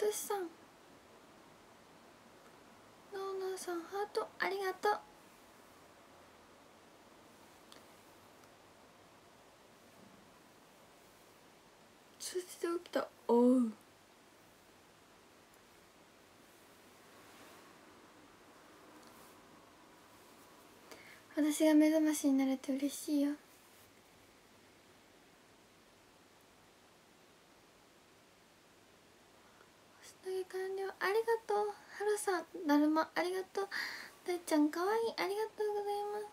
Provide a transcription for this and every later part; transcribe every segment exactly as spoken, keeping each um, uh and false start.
としさん、ノーノーさんハートありがとう。通知で起きた。おう、私が目覚ましになれて嬉しいよ。投げ完了ありがとう。ハロさん、だるまありがとう。大ちゃんかわいい、ありがとうございます。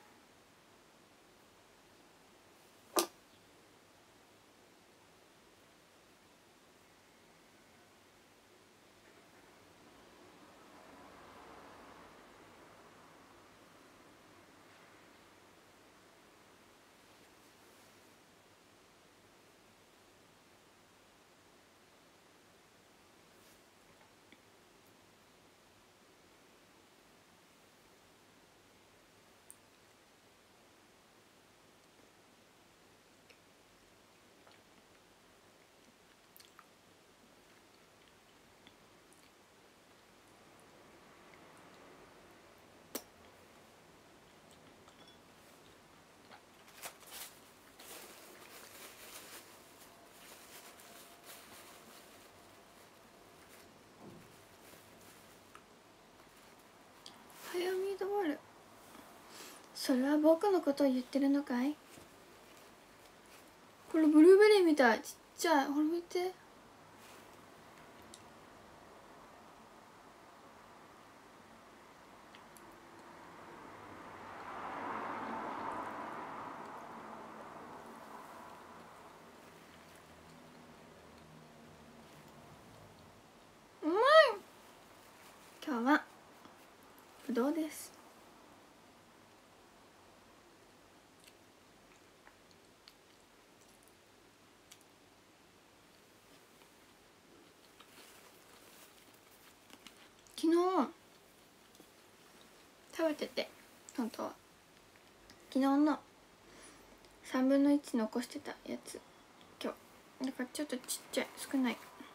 早見ドボール、それは僕のことを言ってるのかい？これブルーベリーみたい、ちっちゃい。ほら見て。うまい。今日はぶどうです。昨日食べてて、本当は昨日のさんぶんのいち残してたやつ、今日だからちょっとちっちゃい、少ない。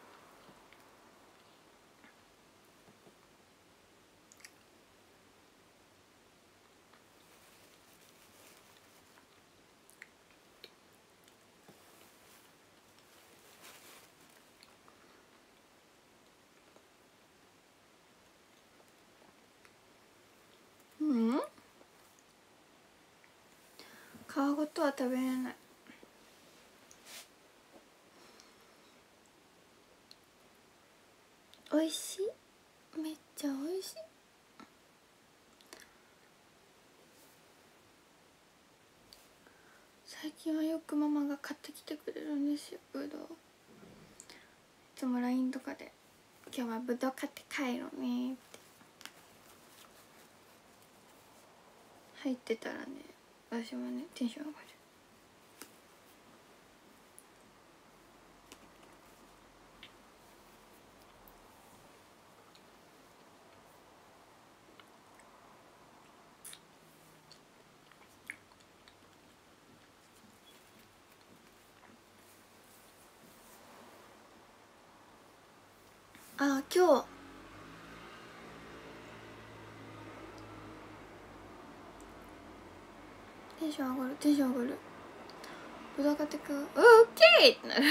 うん、皮ごとは食べれない。おいしい、めっちゃおいしい。最近はよくママが買ってきてくれるんですよ、ぶどう。いつも ライン とかで「今日はぶどう買って帰ろうね」って入ってたらね、私もねテンション上がる。あ、今日テンション上がる、テンション上がる。ぶどう買ってく、オッケーってなる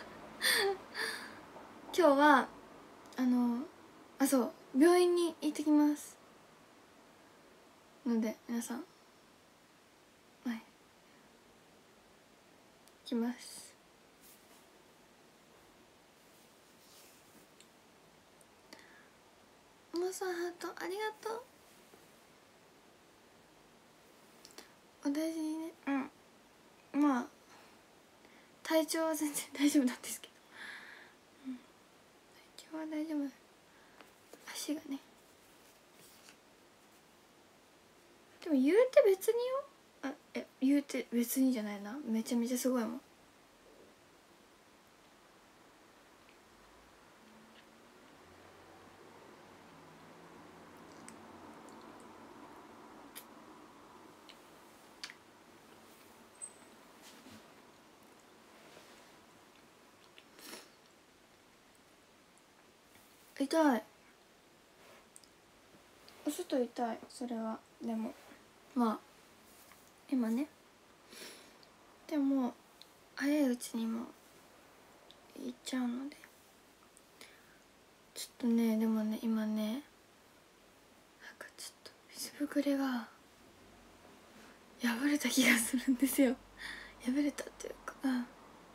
今日はあのあ、そう、病院に行ってきますので、皆さん、はい、来ます。おもさんハートありがとう。お大事にね。うん、まあ体調は全然大丈夫なんですけど、うん、体調は大丈夫。足がね、でも言うて別によ。あ、え、言うて別にじゃないな、めちゃめちゃすごいもん。 痛い、お外痛い。それはでもまあ今ね、でも早いうちにも行っちゃうので、ちょっとね、でもね今ね、なんかちょっと水ぶくれが破れた気がするんですよ。破れたっていうか、うん、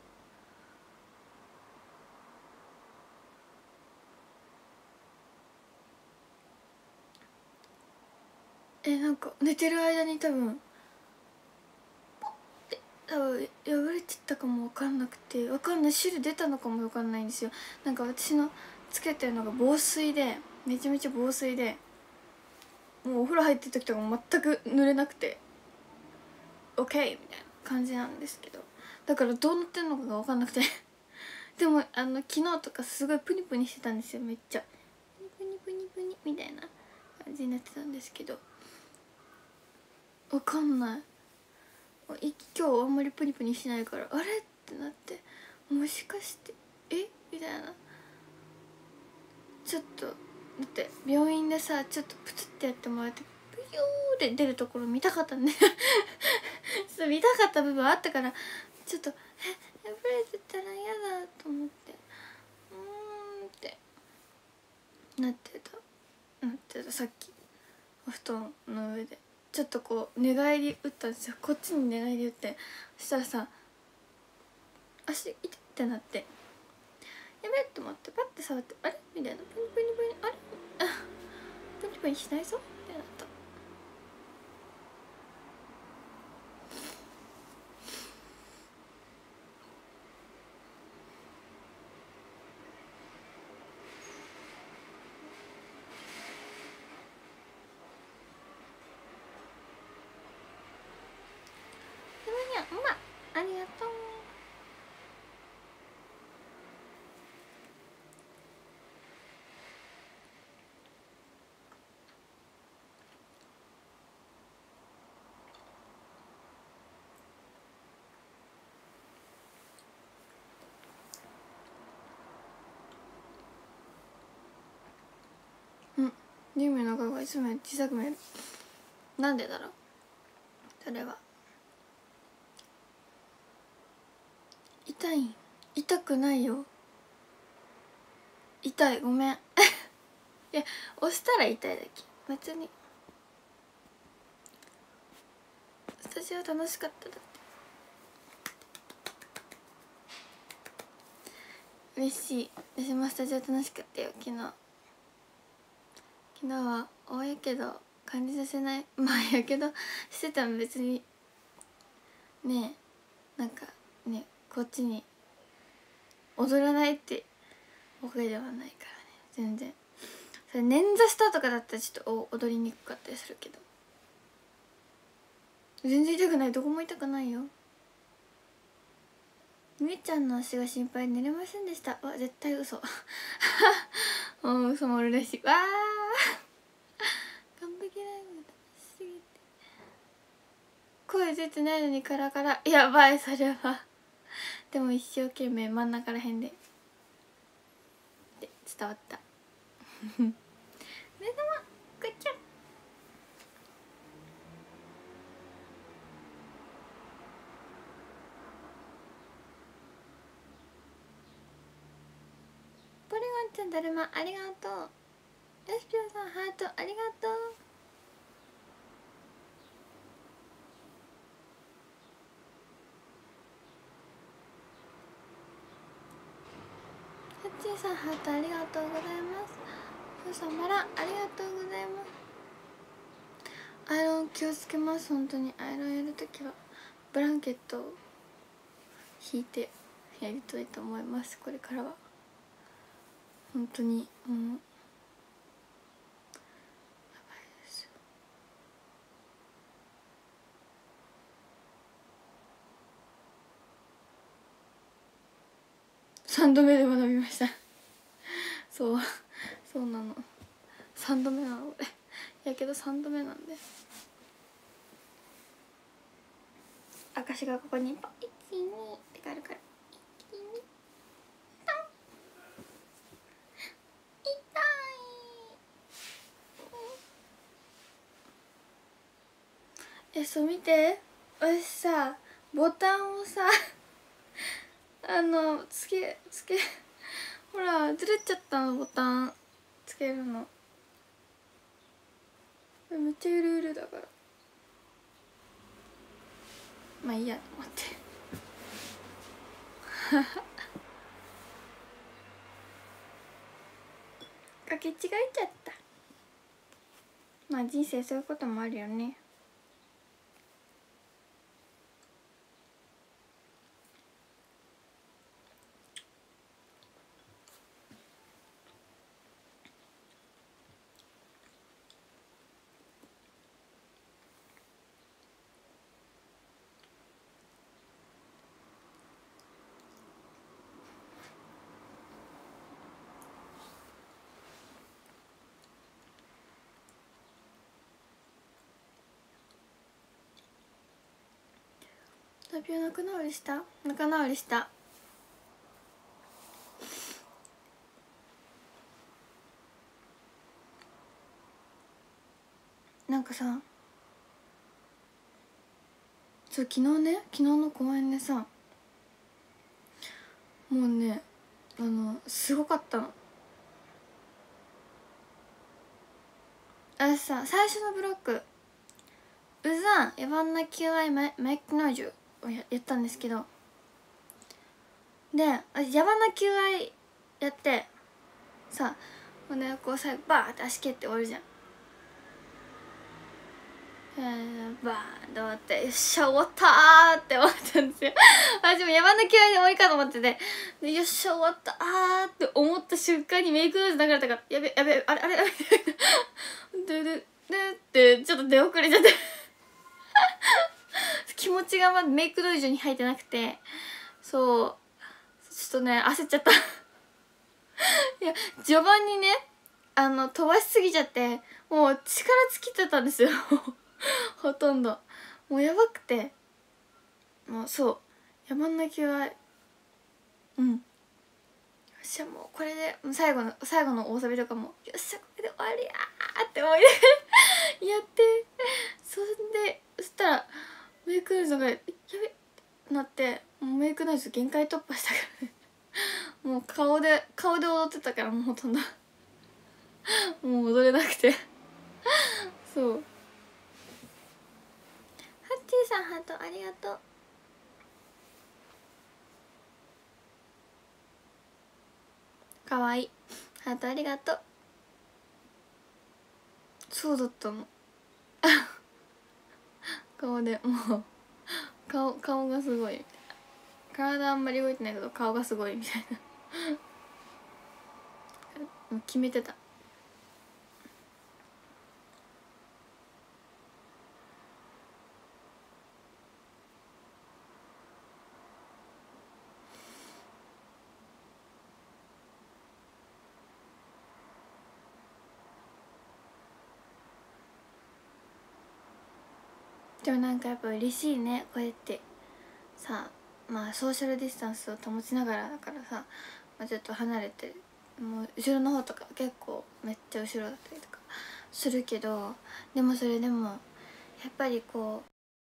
えなんか寝てる間に多分ポッて多分破れてったかも分かんなくて、分かんない、汁出たのかも分かんないんですよ。なんか私のつけてるのが防水で、めちゃめちゃ防水で、もうお風呂入ってる時とかも全く濡れなくて OK みたいな感じなんですけど、だからどうなってんのかが分かんなくてでもあの昨日とかすごいプニプニしてたんですよ。めっちゃプニプニプニプニみたいな感じになってたんですけど、分かんない、い今日あんまりプニプニしないから、あれってなって、もしかしてえみたいな。ちょっとだって病院でさ、ちょっとプツってやってもらってプヨーって出るところ見たかったんでちょっと見たかった部分あったから、ちょっとえ破れてたら嫌だと思って、うーんってなってたなってたさっきお布団の上でちょっとこう寝返り打ったんですよ。こっちに寝返り打って、そしたらさ足痛ってなって、やべえと思ってパッて触って、あれみたいな、プニプニプニ、あれあプニプニしないぞってなった。でもにゃうまありがとう。うん、ユミの顔がいつもより小さく見える。なんでだろうそれは。痛い？痛くないよ。痛い、ごめんいや押したら痛いだけ、別に。スタジオ楽しかっただって。嬉しい。私もスタジオ楽しかったよ昨日。昨日は大やけど感じさせない、まあやけどしてたの別にねえ、なんかねこっちに踊らないってわけではないからね、全然。それ捻挫したとかだったらちょっと踊りにくかったりするけど、全然痛くない、どこも痛くないよ。みーちゃんの足が心配、寝れませんでした。わ絶対嘘もう嘘も嬉しいわー完璧ライブ楽しすぎて声出てないのにカラカラ、やばいそれはでも一生懸命真ん中らへんでで伝わった目玉ぐっちゃポリゴンちゃんだるまありがとう。よしぴょんさんハートありがとう。ハッチーさんハートありがとうございます。ふうさんバラありがとうございます。アイロン気をつけます。本当にアイロンやるときはブランケットを引いてやりたいと思います。これからは本当にもうやばいですよ。さんどめで学びましたそうそうなの、さんどめなの俺やけどさんどめなんで。証がここにいちにってかあるから、いちにいったえ、そう見て、私さボタンをさあのつけつけほらずれちゃったの、ボタンつけるのめっちゃゆるゆるだから、まあいいやと思ってかけ違えちゃった。まあ人生そういうこともあるよね。タピオ仲直りした？仲直りした。なんかさ、そう昨日ね、昨日の公園でさ、もうね、あのすごかったの。私さ、最初のブロックウザン・エヴァンナ・キューアイ・マイク・ノイジュを や, やったんですけど、で私ヤバナ キューアイ やってさ、ほんでこう最後バーって足蹴って終わるじゃん。えー、バーンと思って、よっしゃ終わったーって思ったんですよ私もヤバナ キューアイ で終わりかと思ってて、でよっしゃ終わったーって思った瞬間にメイクノイズ流れたから、やべやべあれあれあれでででってちょっと出遅れちゃって気持ちがまだメイクノイズに入ってなくて、そうちょっとね焦っちゃったいや序盤にね、あの飛ばしすぎちゃってもう力尽きてたんですよほとんどもうやばくて、もうそう山んなきはうん、よっしゃもうこれで最後の最後の大サビとかもよっしゃこれで終わりやーって思いながらやって、そんでそしたらメイクノイズがやべってなって、もうメイクノイズ限界突破したからねもう顔で顔で踊ってたから、もうほとんどもう踊れなくてそう、ハッチーさんハートありがとう。かわいいハートありがとう。そうだったの顔でもう顔顔がすごいみたいな、体あんまり動いてないけど顔がすごいみたいなもう決めてた。でもなんかやっぱ嬉しいね、こうやってさ、まあソーシャルディスタンスを保ちながらだからさ、まあ、ちょっと離れてもう後ろの方とか結構めっちゃ後ろだったりとかするけど、でもそれでもやっぱりこ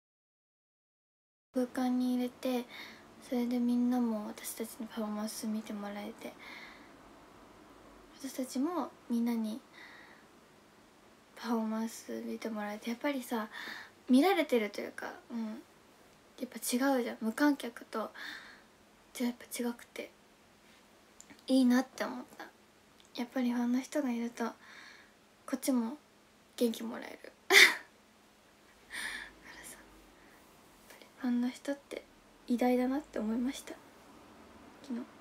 う空間に入れて、それでみんなも私たちのパフォーマンス見てもらえて、私たちもみんなにパフォーマンス見てもらえて、やっぱりさ見られてるというか、うん、やっぱ違うじゃん、無観客とじゃやっぱ違くていいなって思った。やっぱりファンの人がいるとこっちも元気もらえるだからさ、やっぱりファンの人って偉大だなって思いました昨日。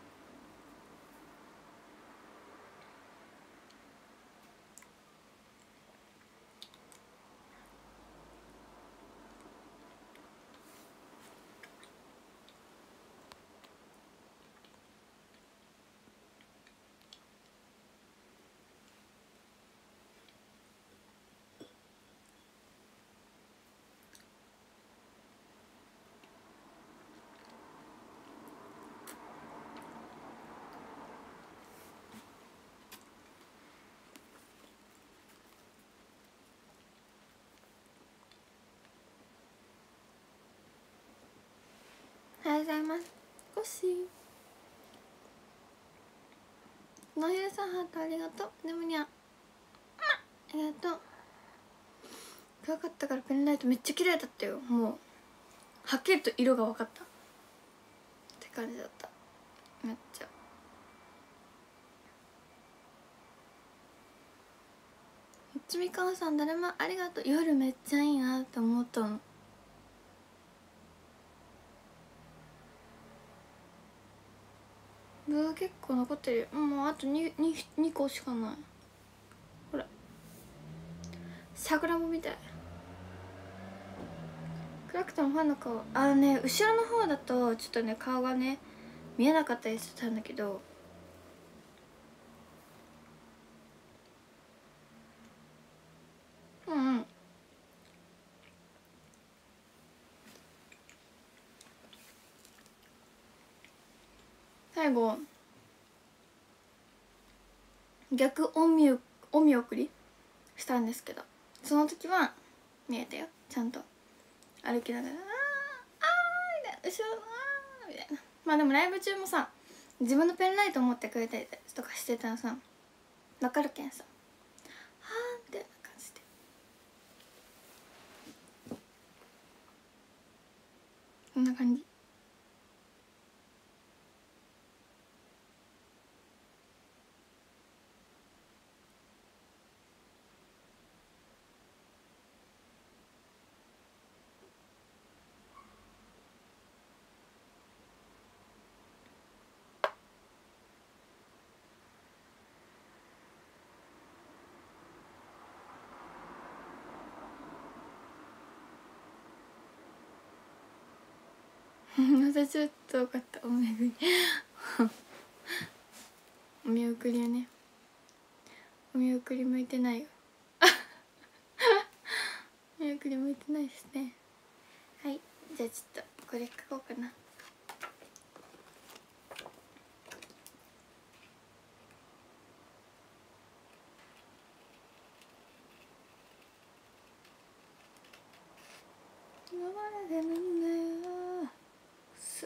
しい。のひるさんハートありがとう。でもにゃありがとう。暗かったからペンライトめっちゃ綺麗だったよ。もうはっきりと色が分かったって感じだった。めっちゃつみかわさんだるまありがとう。夜めっちゃいいなって思ったの。具結構残ってるよ。もうあと 2, 2, 2個しかない。ほら桜もみたい。暗くてもファンの顔あのね後ろの方だとちょっとね顔がね見えなかったりしたんだけど、うんうん最後逆お見お見送りしたんですけど、その時は見えたよちゃんと歩きながら「あーあー」みたいな「後ろあー」みたいな。まあでもライブ中もさ自分のペンライト持ってくれたりとかしてたらさ分かるけんさ「はー」みたいな感じでこんな感じ。またちょっと分かったおめぐりお見送りはねお見送り向いてないよお見送り向いてないですね。はい、じゃあちょっとこれ書こうかな。今まででなんだよ空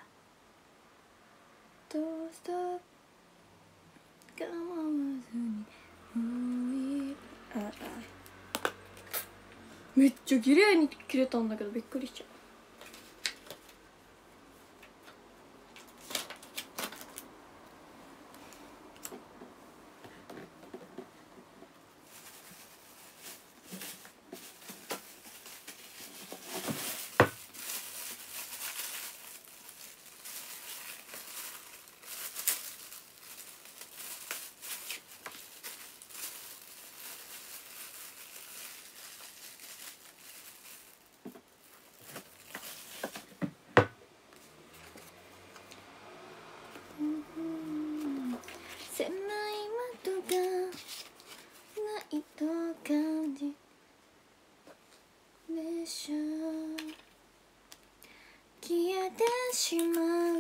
どうした我慢ずに浮いああめっちゃ綺麗に切れたんだけどびっくりしちゃう。狭い窓がないと感じでしょう消えてしまう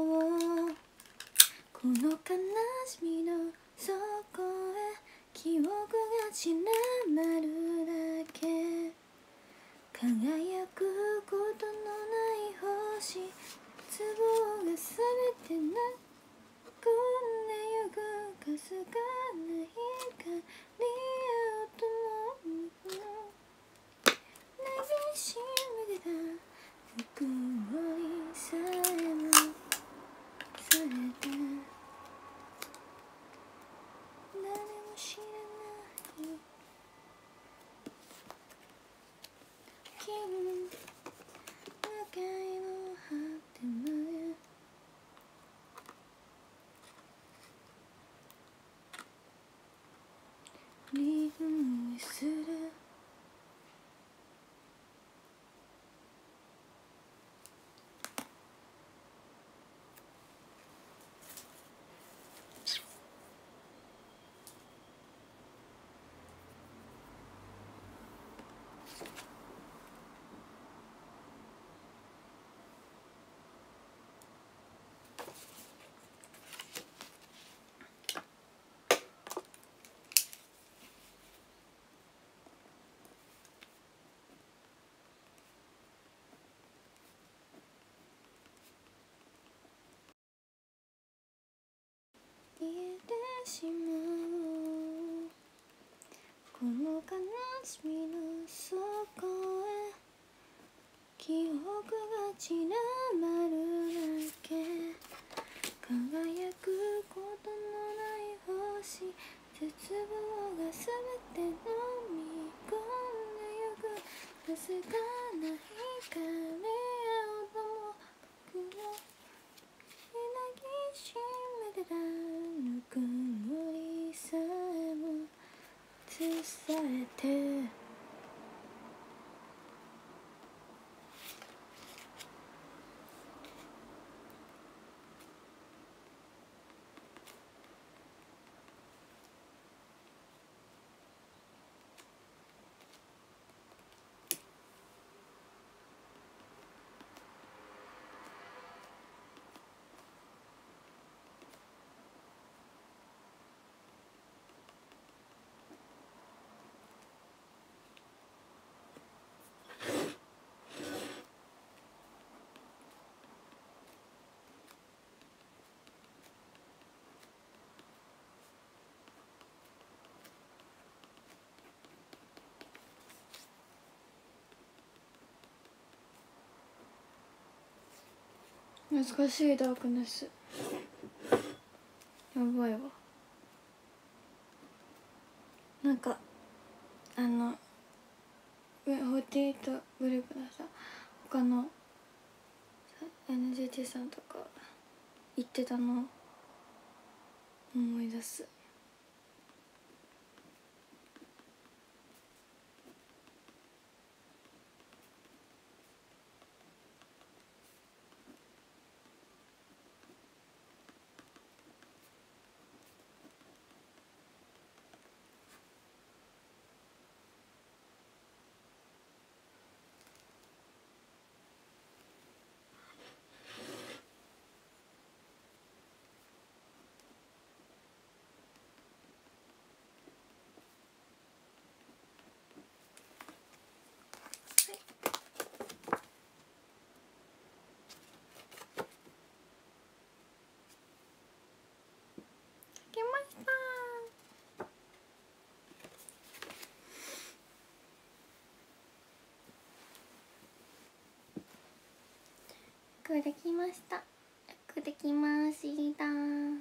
この悲しみの底へ記憶が散らばるだけ輝くことのない星粒が全てなくんでゆくかすかな光をともに抱きしめてたぬくもりさえもそれで誰も知らない君の向かいの果てまでリズムにするしまうこの悲しみの底へ記憶が散らばるだけ輝くことのない星絶望がすべて飲み込んでゆくわずかな光をも僕を抱きしめてたぬくもりさえも伝えて難しいダークネスやばいわなんかあのフォーティーエイトグループのさ他の エヌジーティー さんとか言ってたの思い出す来ましたーよくできましたよくできますリーダー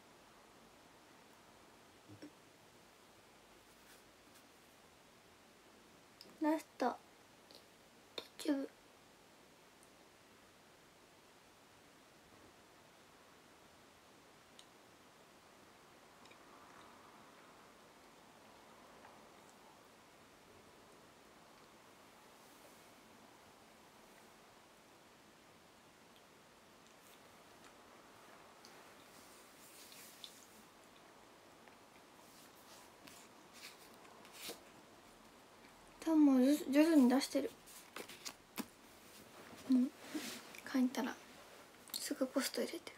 ラストチューブ多分もう徐々に出してるうん書いたらすぐポスト入れてる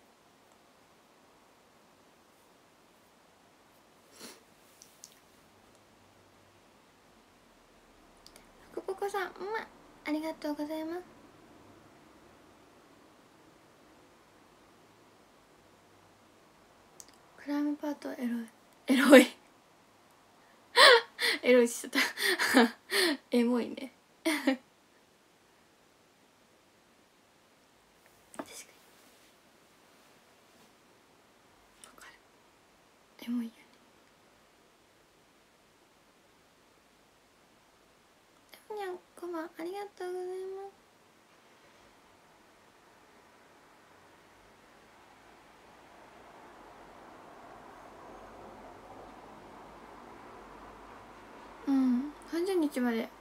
ふくぽこさん、まありがとうございますクライムパートエロいエロいエロいしちゃったエモいね確かにわかるエモいよねでもにゃんこんばんありがとうございますうんさんじゅうにちまでん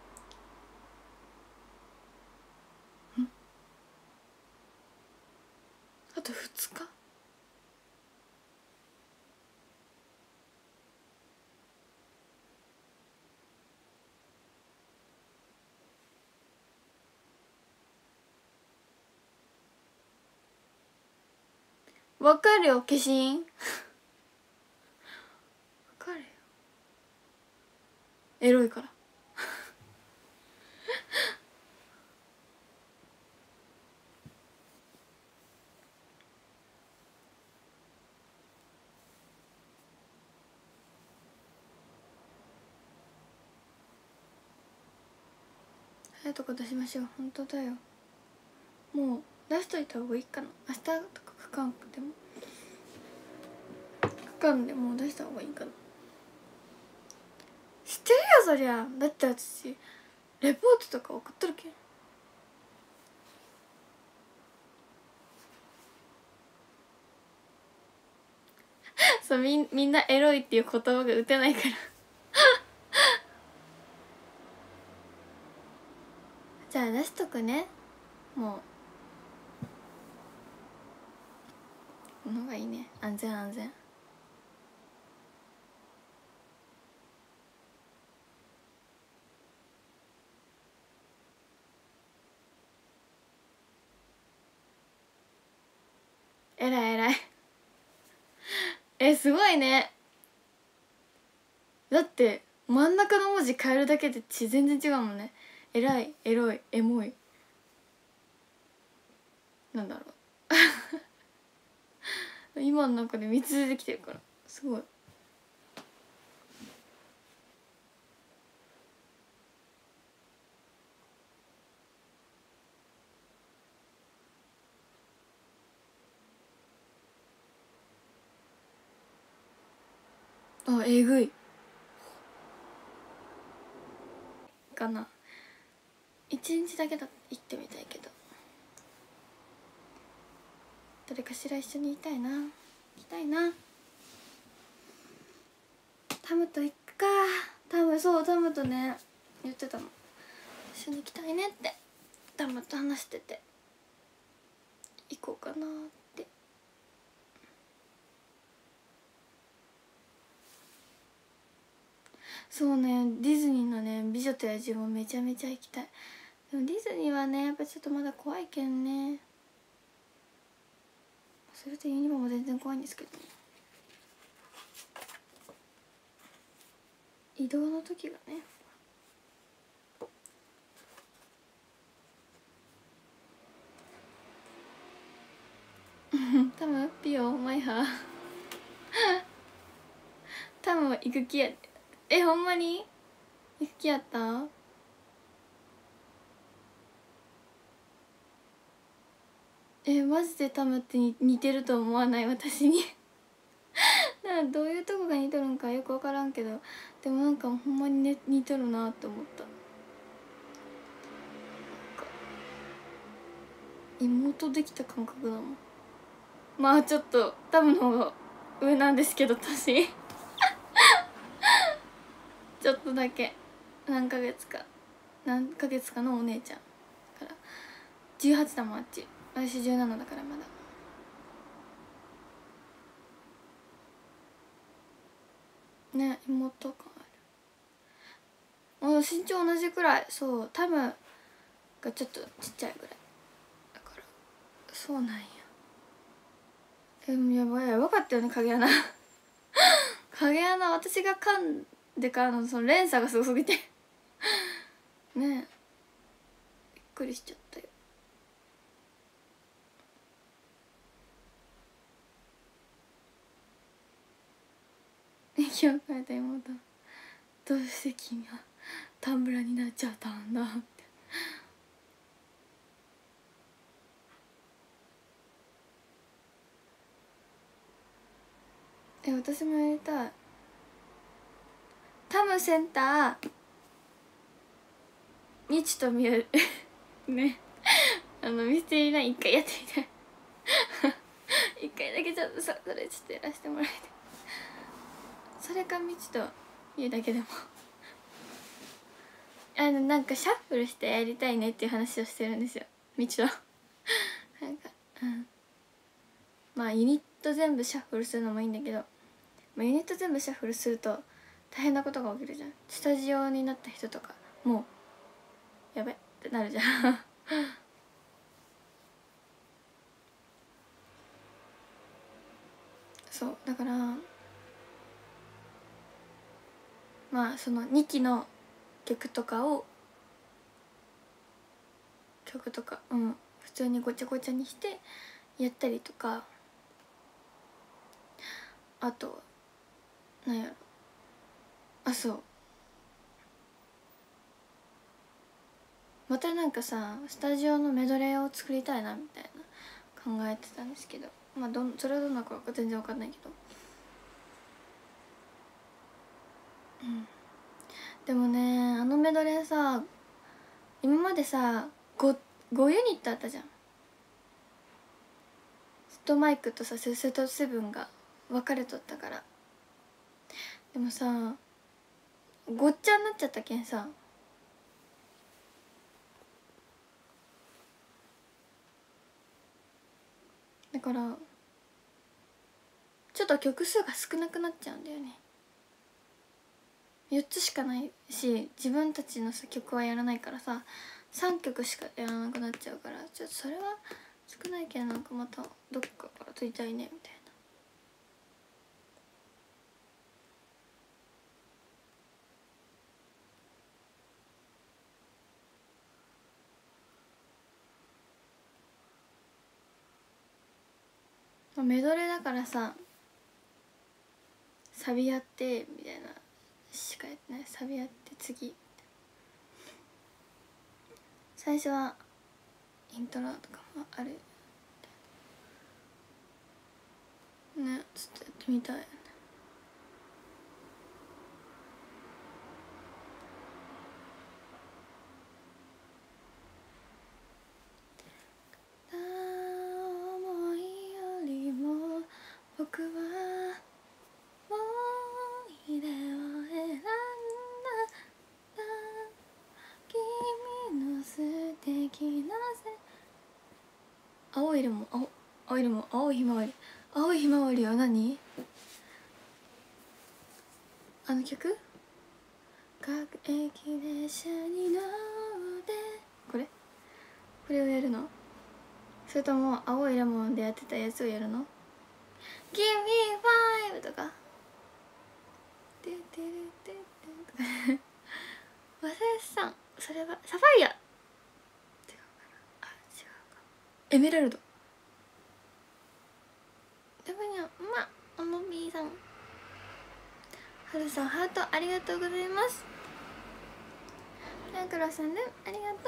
あとふつかわかるよ化身わかるよエロいからいとこ出しましょう。本当だよ、もう出しといた方がいいかな。明日とか書かんくても書かんでもう出した方がいいかな。知ってるよそりゃ。だって私レポートとか送っとるけん。そう、みみんなエロいっていう言葉が打てないからじゃあ出しとくね。もうこの方がいいね。安全安全。えらいえらいえ、すごいね。だって真ん中の文字変えるだけで血全然違うもんね。えらい、エロい、エモい、なんだろう今の中でみっつ出てきてるからすごい。あ、えぐいかな。一日だけだ行ってみたいけど、誰かしら一緒にいたいな。行きたいな。タムと行くか。タム、そう、タムとね言ってたの、一緒に行きたいねって。タムと話してて行こうかなって。そうね、ディズニーのね美女と野獣もめちゃめちゃ行きたい。でもディズニーはねやっぱちょっとまだ怖いけんね。それとユニバも全然怖いんですけどね、移動の時がねタムピオマイハータムは行く気や。え、ほんまに行く気やった。え、マジでタムって似てると思わない？私になんかどういうとこが似とるんかよく分からんけど、でもなんかほんまに、ね、似とるなって思った。妹できた感覚だもん。まあちょっとタムの方が上なんですけど年ちょっとだけ何ヶ月か何ヶ月かのお姉ちゃんから。じゅうはちだもんあっち。私じゅうななだからまだ。ね、妹感ある。もう身長同じくらい。そう、タムがちょっとちっちゃいぐらいだから。そうなんや。え、やばい、やばかったよね影穴影穴、私が噛んでからのその連鎖がすごすぎてねえ、びっくりしちゃったよ。息を変えた妹、どうして君はタンブラーになっちゃったんだって。え、私もやりたい。タムセンターみちとみゆね、あのミステリーライン一回やってみたい一回だけちょっとさ、それちょっとやらせてもらいたい。それかみちとみゆだけでもあのなんかシャッフルしてやりたいねっていう話をしてるんですよ、みちとなんか、うん、まあユニット全部シャッフルするのもいいんだけど、まあ、ユニット全部シャッフルすると大変なことが起きるじゃん。スタジオになった人とかもうやべってなるじゃんそうだからまあそのにきの曲とかを曲とかうん普通にごちゃごちゃにしてやったりとか、あとなんやろ、あ、そう、またなんかさスタジオのメドレーを作りたいなみたいな考えてたんですけど、まあどんそれはどんなか全然わかんないけど、うん、でもねあのメドレーさ今までさ 5, 5ユニットあったじゃん。ストマイクとさセセトセブンが分かれとったから。でもさごっちゃになっちゃったけんさ、だからちょっと曲数が少なくなっちゃうんだよね。よっつしかないし自分たちのさ曲はやらないからささんきょくしかやらなくなっちゃうから、ちょっとそれは少ないけどなんかまたどっかから撮りたいねみたいな。メドレーだからさサビやってみたいなしかやってない。サビやって次最初はイントロとかもあるね。ちょっとやってみたい。思いよりも僕は思い出を選んだ君の素敵なせ青いレモン青青いレモン青いひまわり青いひまわりは何？あの曲？各駅列車に乗ってこれこれをやるの？それとも青いレモンでやってたやつをやるの？ Give me five とかててれててとか忘れさんそれはサファイア違うかなあ違うかエメラルドでもにゃまおもみーさんはるさんハートありがとうございます。やくろさんねありがと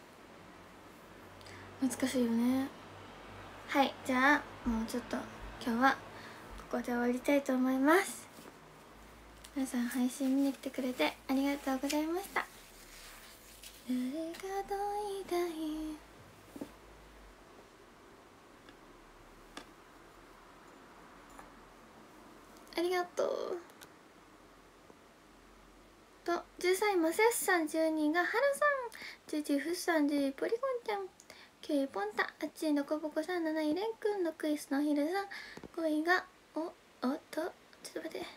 う。懐かしいよね。はい、じゃあもうちょっと今日はここで終わりたいと思います。皆さん配信見に来てくれてありがとうございました。誰がどいたいありがとうとじゅうさんいマセスさん、じゅうにいがハラさん、じゅういちいフッさん、じゅういポリゴンちゃん、きゅういポンタ、はちいのこぼこさん、なないレンくん、ろくいスノーヒルさん、ごいがおおっとちょっと待って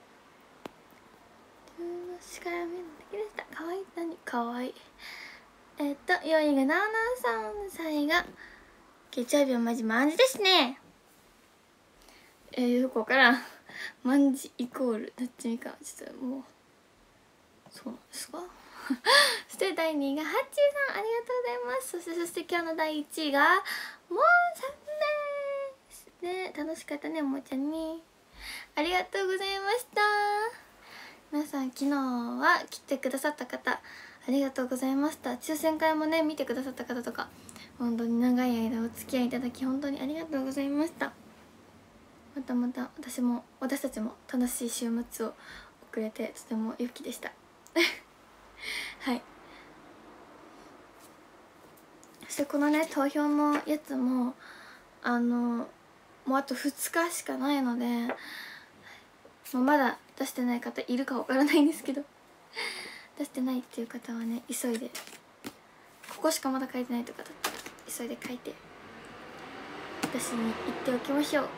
しからめのだけでした。かわいい何かわいいえっとよんいがなおなおさん、さんいが月曜日はマジマンジですね。えー、よくわからんマンジイコールどっちみかちょっともうそうなんですかそしてだいにいがハッチーさんありがとうございます。そしてそして今日のだいいちいがもうさんですね。楽しかったねもーちゃんにありがとうございました。皆さん昨日は来てくださった方ありがとうございました。抽選会もね見てくださった方とか本当に長い間お付き合いいただき本当にありがとうございました。またまた私も私たちも楽しい週末を送れてとても良きでしたはいそしてこのね投票のやつもあのもうあとふつかしかないので、まあ、まだ出してない方いるかわからないんですけど出してないっていう方はね急いでここしかまだ書いてないとかだったら急いで書いて私に言っておきましょう。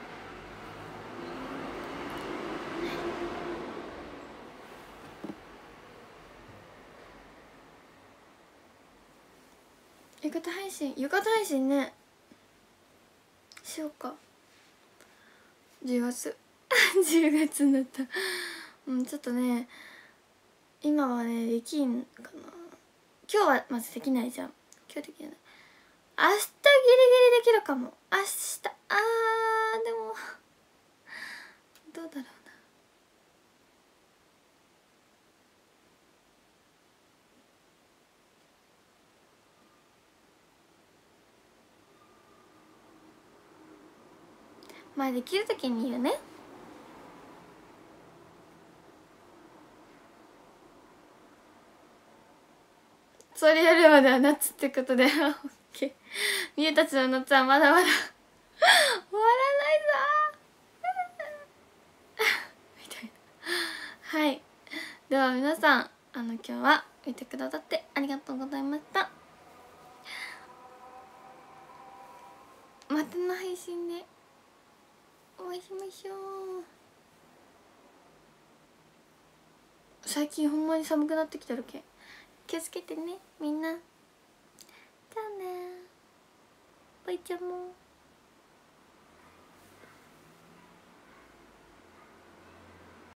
浴衣配信浴衣配信ねしようか。じゅうがつじゅうがつになったうんちょっとね今はねできんかな。今日はまずできないじゃん。今日できない。明日ギリギリできるかも。明日あーでもどうだろうな。 まあできる時に言うね。それやるまでは夏ってことでオッケー。みゆたちの夏はまだまだ終わらないぞみたいな。はい、では皆さん、あの今日は見てくださってありがとうございました。またの配信でお会いしましょう。最近ほんまに寒くなってきてるけん気をつけてねみんな。じゃあね、バイちゃんも。